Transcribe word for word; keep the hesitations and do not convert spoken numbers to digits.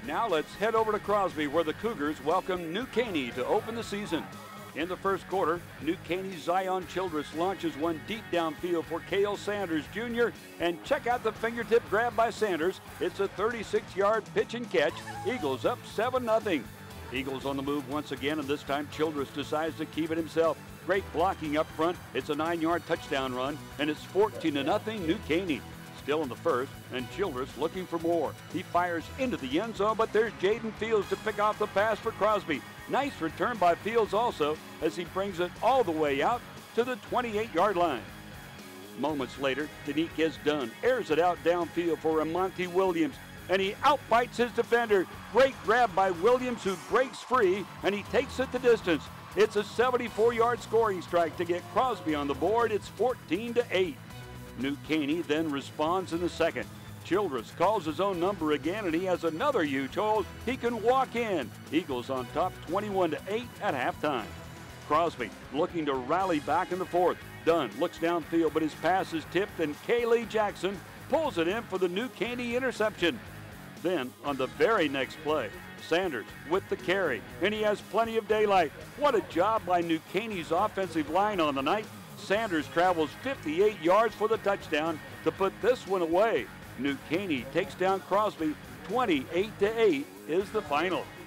Now let's head over to Crosby, where the Cougars welcome New Caney to open the season. In the first quarter, New Caney's Zion Childress launches one deep downfield for Cale Sanders Junior And check out the fingertip grab by Sanders. It's a thirty-six yard pitch and catch. Eagles up seven nothing. Eagles on the move once again, and this time Childress decides to keep it himself. Great blocking up front. It's a nine yard touchdown run, and it's fourteen to nothing New Caney. Still in the first, and Childress looking for more. He fires into the end zone, but there's Jaden Fields to pick off the pass for Crosby. Nice return by Fields also, as he brings it all the way out to the twenty-eight yard line. Moments later, Deniquez Dunn airs it out downfield for Ramonte Williams, and he outbites his defender. Great grab by Williams, who breaks free, and he takes it the distance. It's a seventy-four yard scoring strike to get Crosby on the board. It's fourteen to eight. New Caney then responds in the second. Childress calls his own number again, and he has another huge hole. He can walk in. Eagles on top twenty-one to eight at halftime. Crosby looking to rally back in the fourth. Dunn looks downfield, but his pass is tipped, and Cale Jackson pulls it in for the New Caney interception. Then, on the very next play, Sanders with the carry, and he has plenty of daylight. What a job by New Caney's offensive line on the night. Sanders travels fifty-eight yards for the touchdown to put this one away. New Caney takes down Crosby. twenty-eight to eight is the final.